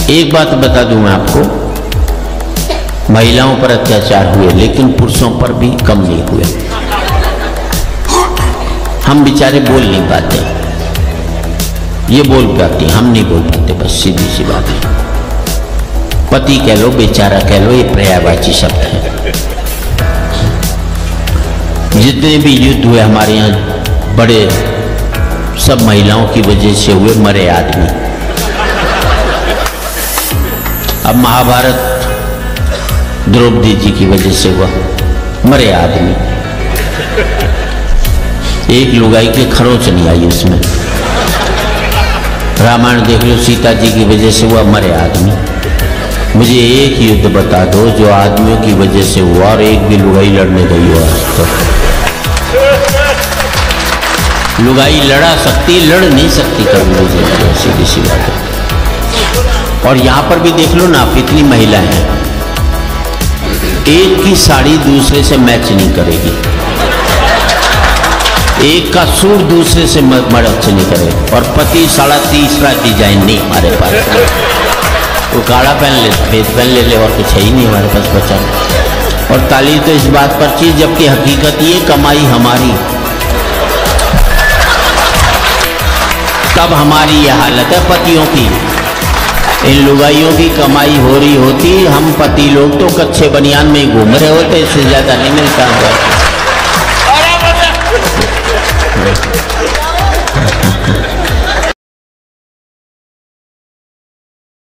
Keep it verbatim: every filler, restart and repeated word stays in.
एक बात बता दूं मैं आपको, महिलाओं पर अत्याचार हुए लेकिन पुरुषों पर भी कम नहीं हुए। हम बेचारे बोल नहीं पाते, ये बोल पाते, हम नहीं बोल पाते, बस सीधी सी बात है। पति कह लो, बेचारा कह लो, ये पर्यायवाची शब्द है। जितने भी युद्ध हुए हमारे यहाँ बड़े, सब महिलाओं की वजह से हुए, मरे आदमी। अब महाभारत द्रौपदी जी की वजह से हुआ, मरे आदमी। एक लुगाई के खरोच नहीं आई उसमें। रामायण देख लो, सीता जी की वजह से हुआ, मरे आदमी। मुझे एक युद्ध बता दो जो आदमियों की वजह से हुआ और एक भी लुगाई लड़ने गई हो आज तक। लुगाई लड़ा सकती, लड़ नहीं सकती कभी, मुझे सीधी सी बात है। और यहां पर भी देख लो ना, आप इतनी महिलाएं हैं, एक की साड़ी दूसरे से मैच नहीं करेगी, एक का सूट दूसरे से मैच नहीं करेगा। और पति साड़ा तीसरा डिजाइन नहीं हमारे पास, वो काला पहन ले, सफेद पहन ले ले, और कुछ है ही नहीं हमारे पास बचा। और ताली तो इस बात पर चीज, जबकि हकीकत ये कमाई हमारी, तब हमारी ये हालत है पतियों की। इन लुगाइयों की कमाई हो रही होती, हम पति लोग तो कच्चे बनियान में ही घूम रहे होते, इससे ज्यादा नहीं मिलता।